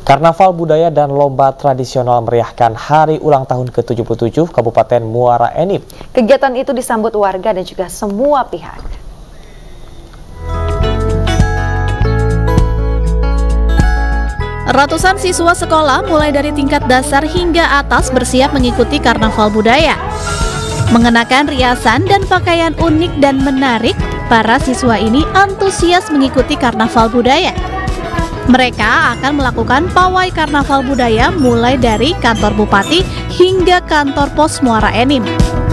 Karnaval budaya dan lomba tradisional meriahkan hari ulang tahun ke-77 Kabupaten Muara Enim. Kegiatan itu disambut warga dan juga semua pihak. Ratusan siswa sekolah mulai dari tingkat dasar hingga atas bersiap mengikuti karnaval budaya. Mengenakan riasan dan pakaian unik dan menarik, para siswa ini antusias mengikuti karnaval budaya. Mereka akan melakukan pawai karnaval budaya mulai dari kantor bupati hingga kantor pos Muara Enim.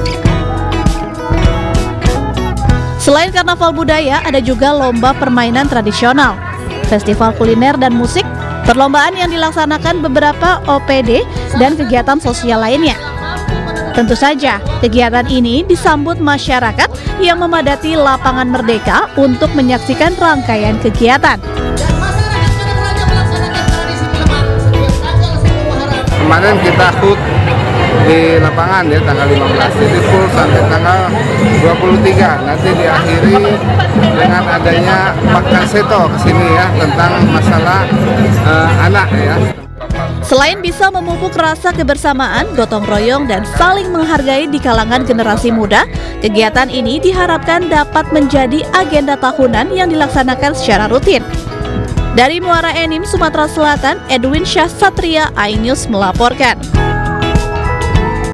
Selain karnaval budaya, ada juga lomba permainan tradisional, festival kuliner dan musik, perlombaan yang dilaksanakan beberapa OPD, dan kegiatan sosial lainnya. Tentu saja, kegiatan ini disambut masyarakat yang memadati lapangan Merdeka untuk menyaksikan rangkaian kegiatan. Kemarin kita HUT di lapangan ya tanggal 15, jadi full sampai tanggal 23. Nanti diakhiri dengan adanya Pak Kanseto ke sini ya tentang masalah anak ya. Selain bisa memupuk rasa kebersamaan, gotong royong, dan saling menghargai di kalangan generasi muda, kegiatan ini diharapkan dapat menjadi agenda tahunan yang dilaksanakan secara rutin. Dari Muara Enim, Sumatera Selatan, Edwin Syah Satria, iNews melaporkan.